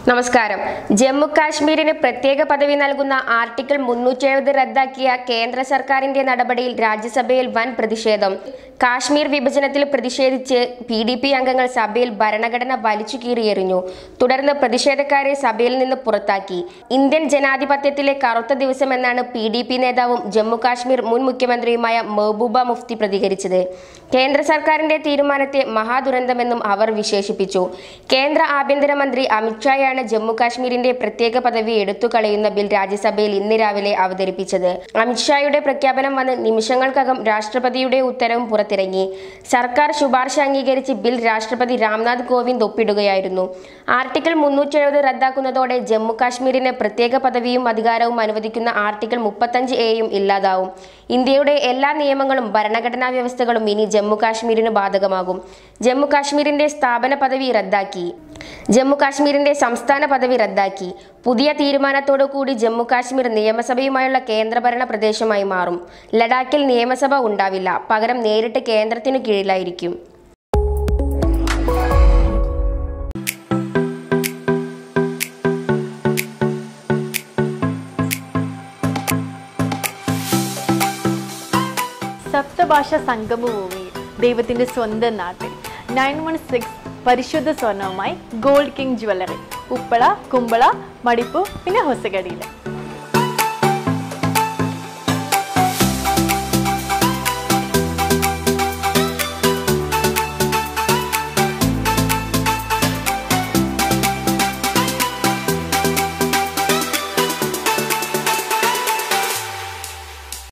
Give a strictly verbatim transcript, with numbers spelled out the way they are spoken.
നമസ്കാരം. ജമ്മു കാശ്മീരിന് പ്രത്യേക പദവി നൽകുന്ന ആർട്ടിക്കിൾ മുന്നൂറ്റി എഴുപത് റദ്ദാക്കിയ കേന്ദ്ര സർക്കാരിന്റെ നടപടിയിൽ രാജ്യസഭയിൽ വൻ പ്രതിഷേധം. കാശ്മീർ വിഭജനത്തിൽ പ്രതിഷേധിച്ച് പി ഡി പി അംഗങ്ങൾ സഭയിൽ ഭരണഘടന വലിച്ചു കീറിയെറിഞ്ഞു. തുടർന്ന് പ്രതിഷേധക്കാരെ സഭയിൽ നിന്ന് പുറത്താക്കി. ഇന്ത്യൻ ജനാധിപത്യത്തിലെ കറുത്ത ദിവസമെന്നാണ് പി ഡി പി നേതാവും ജമ്മു കാശ്മീർ മുൻ മുഖ്യമന്ത്രിയുമായ മെഹബൂബ മുഫ്തി പ്രതികരിച്ചത്. കേന്ദ്ര സർക്കാരിന്റെ തീരുമാനത്തെ മഹാദുരന്തമെന്നും അവർ വിശേഷിപ്പിച്ചു. കേന്ദ്ര ആഭ്യന്തരമന്ത്രി അമിത്ഷായാണ് ജമ്മു കാശ്മീരിന്റെ പ്രത്യേക പദവി എടുത്തുകളയുന്ന ബിൽ രാജ്യസഭയിൽ ഇന്ന് രാവിലെ അവതരിപ്പിച്ചത്. അമിത്ഷായുടെ പ്രഖ്യാപനം വന്ന് നിമിഷങ്ങൾക്കകം രാഷ്ട്രപതിയുടെ ഉത്തരവും പുറത്തിറങ്ങി. സർക്കാർ ശുപാർശ അംഗീകരിച്ച് ബിൽ രാഷ്ട്രപതി രാംനാഥ് കോവിന്ദ് ഒപ്പിടുകയായിരുന്നു. ആർട്ടിക്കിൾ മുന്നൂറ്റി എഴുപത് റദ്ദാക്കുന്നതോടെ ജമ്മു കാശ്മീരിന് പ്രത്യേക പദവിയും അധികാരവും അനുവദിക്കുന്ന ആർട്ടിക്കിൾ മുപ്പത്തഞ്ച് എയും ഇല്ലാതാവും. ഇന്ത്യയുടെ എല്ലാ നിയമങ്ങളും ഭരണഘടനാ വ്യവസ്ഥകളും ഇനി ജമ്മു കാശ്മീരിന് ബാധകമാകും. ജമ്മു കാശ്മീരിന്റെ സ്ഥാപന പദവി റദ്ദാക്കി. ജമ്മു കാശ്മീരിന്റെ സംസ്ഥാന പദവി റദ്ദാക്കി. പുതിയ തീരുമാനത്തോടു കൂടി ജമ്മു കാശ്മീർ നിയമസഭയുമായുള്ള കേന്ദ്രഭരണ പ്രദേശമായി മാറും. ലഡാക്കിൽ നിയമസഭ ഉണ്ടാവില്ല, പകരം നേരിട്ട് കേന്ദ്രത്തിനു കീഴിലായിരിക്കും. സപ്തഭാഷ സംഗമഭൂമിയിൽ ദൈവത്തിന്റെ സ്വന്തം നാട്ടിൽ നയൻ വൺ സിക്സ് പരിശുദ്ധ സ്വർണവുമായി gold king jewellery, Uppala, Kumbala, Madippu, പിന്നെ ഹൊസഗടിയിൽ.